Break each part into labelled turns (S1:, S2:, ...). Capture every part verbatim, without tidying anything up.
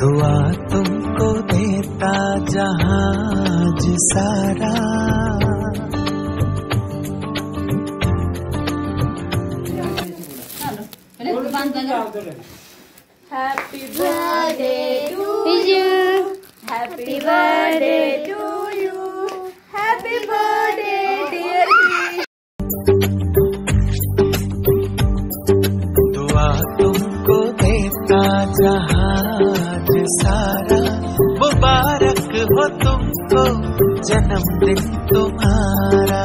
S1: दुआ तुमको देता जहाज सारा।
S2: Happy birthday to you. Happy birthday to you. Happy birthday dear me.
S1: दुआ तुमको देता जहाज सारा, मुबारक हो तुमको जन्मदिन तुम्हारा।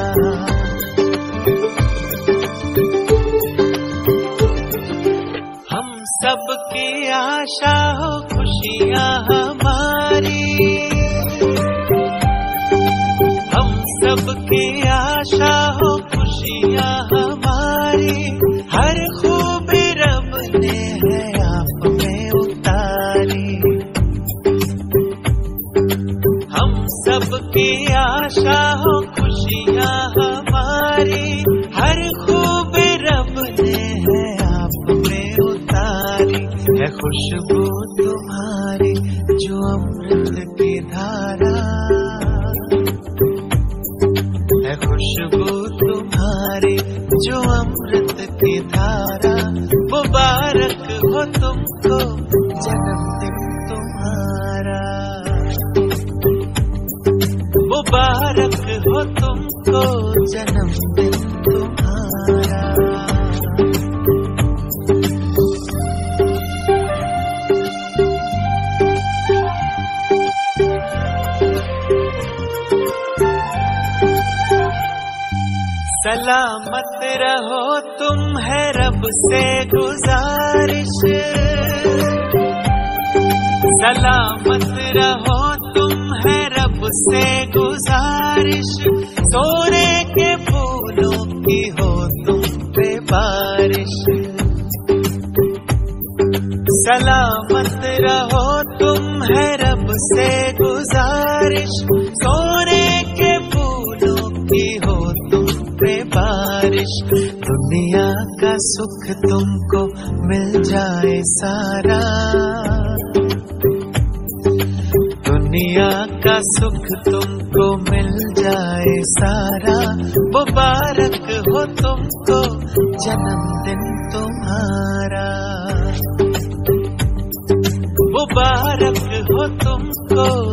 S1: हम सबकी आशा हो खुशियाँ हमारी, हम सबकी आशा हो खुशियाँ हमारी। हर खूबी रब ने है आप में उतारी। हम सबकी आशा हो खुशियाँ हमारी, हर खूबी रब ने है आप में उतारी। है खुशबू तुम्हारी जो अमृत की धारा, है खुशबू तुम्हारी जो अमृत की धारा। मुबारक हो तुमको जन्मदिन तुम्हारा, मुबारक हो तुमको जन्मदिन तुम्हारा। सलामत रहो तुम है रब से गुजारिश, सलामत रहो तुम है रब से गुजारिश। सोने के फूलों की हो तुम पे बारिश। सलामत रहो तुम है रब से गुजारिश। सोने के फूलों की हो तुम पे बारिश। दुनिया का सुख तुमको मिल जाए सारा, दुनिया का सुख तुमको मिल जाए सारा। मुबारक हो तुमको जन्मदिन तुम्हारा, मुबारक हो तुमको